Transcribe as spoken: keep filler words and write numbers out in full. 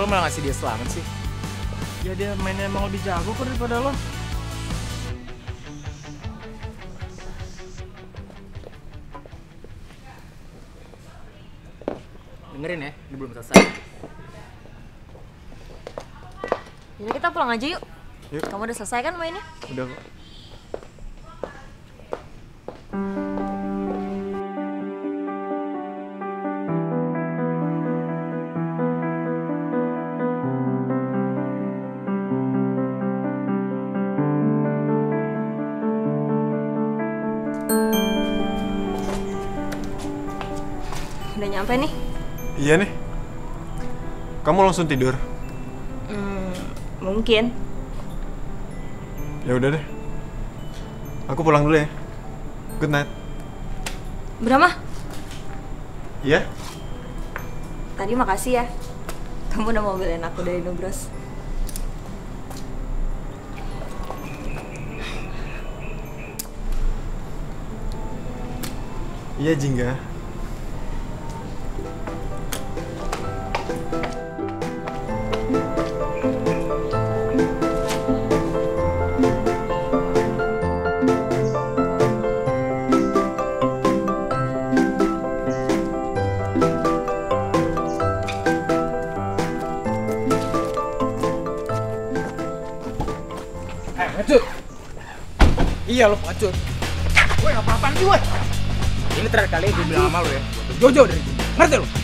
lo malah ngasih dia selamat sih? Ya dia mainnya emang lebih jago kok daripada lo. Dengerin ya, ini belum selesai. Jadi kita pulang aja yuk. Yuk. Kamu udah selesai kan mainnya? Udah kok. Udah nyampe nih. Iya nih. Kamu langsung tidur? Hmm, mungkin. Ya udah deh. Aku pulang dulu ya. Good night. Brahma, Iya? tadi makasih ya. Kamu udah mau beliin aku dari Nubros. Iya Jingga. Eh, pengecut! Iya lo pengecut. Gue gak apa-apaan sih, weh. Ini terakhir kali gue bilang sama lo ya. Jojo dari sini. Ngerti lo?